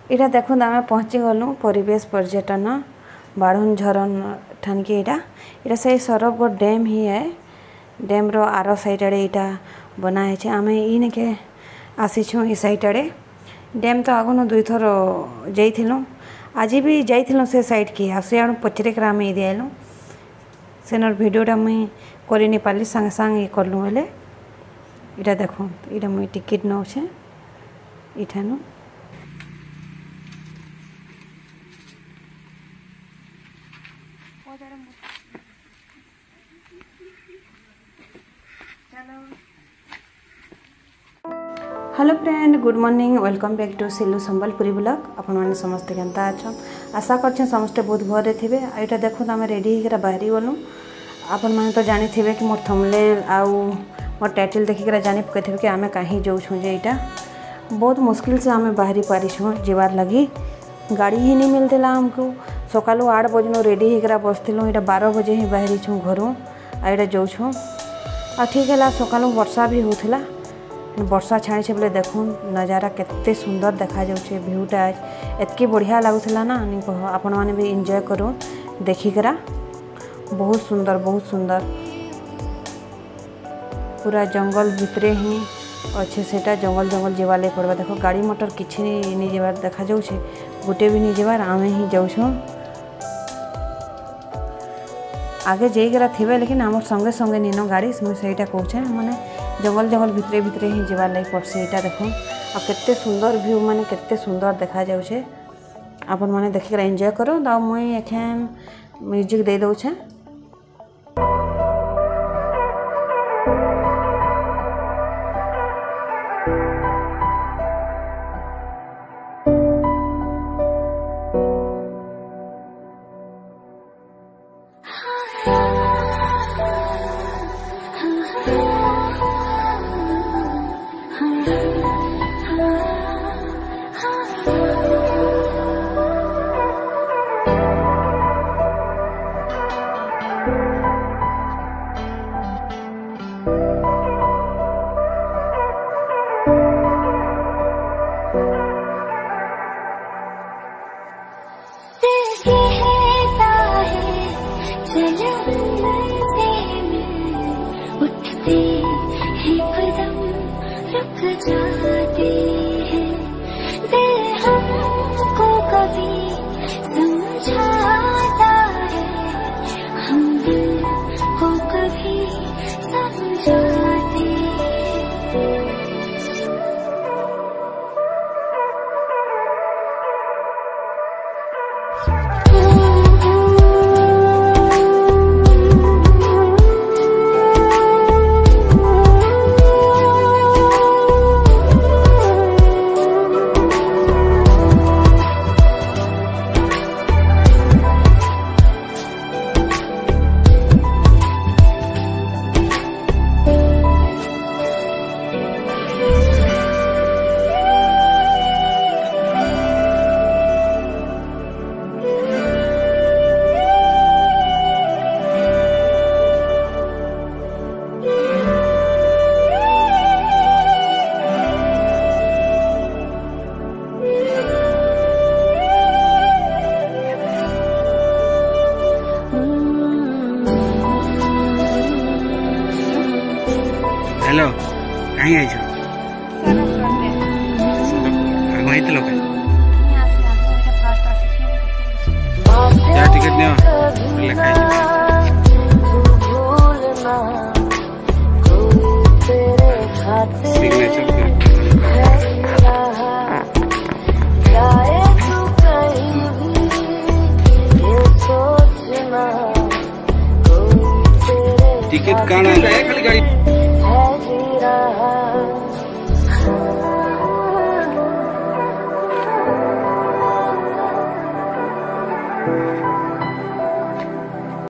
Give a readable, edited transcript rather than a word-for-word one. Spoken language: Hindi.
इटा देखो आम पहुँची गलु परिवेश पर्यटन बाढ़न झरन ठान के इटा से सरफगढ़ डैम ही है। डैम रो आर साइड आड़े इटा बना है। आम इन के आसीछुँ ई साइड आड़े डैम तो आगुन 2 थर जाइलु आज भी जाइलु से साइड की आड़ पचरे आम ये आइलु सेनर भिडियोटा मुई कर नहीं पाली सांगे सांगे ये कलु बेले इटा देखो इटा मुई टिकेट नौछे इठानु hello friend good morning welcome back to Silu Sambalpuri blog आपण मैंने समस्ते केनता अच्छा आशा कर समस्ते बहुत भरे थे। यहाँ देखो आम रेडी होकर बाहरी गलु आपण मैंने तो जानी थे कि मोर थंबनेल आउ मोर टाइटल देखिक जानी पकई कि आम कहीं जाऊँ जे यहाँ बहुत मुश्किल से आम बाहरी पारिछुँ जीवार लगी गाड़ी ही नहीं मिलता आमको सकालू 8 बजे रेडी होकर बसलु यहाँ 12 बजे ही बाहरी छूँ घर आईटा जाऊँ आ ठीक है सकालू वर्षा भी होता वर्षा छाड़ी बोले देखूँ नज़ारा केते सुंदर देखा जाऊे भ्यूटा एतकी बढ़िया लगुला ना नहीं कह आपण मैंने भी एंजॉय करूँ देखिकरा बहुत सुंदर पूरा जंगल भितरे ही अच्छे सेटा जंगल जीवा लगे पड़वा देखो गाड़ी मोटर किसी नहीं जीवार देखा जाऊे गोटे भी नहीं जीवार आम ही जाऊँ आगे जाइकरा थे लेकिन आम संगे संगे नीन गाड़ी मुझे कहे मैंने जंगल भितरे ही जीवार लगे पड़से यहाँ देखो आ केते सुंदर व्यू माने केते सुंदर देखा जाऊे आपण मैंने देखिक एंजॉय करो तो मुई एखेन म्यूजिक दे दौछे। हेलो कहीं आई क्या टिकट टिकट कहाँ खाली गाड़ी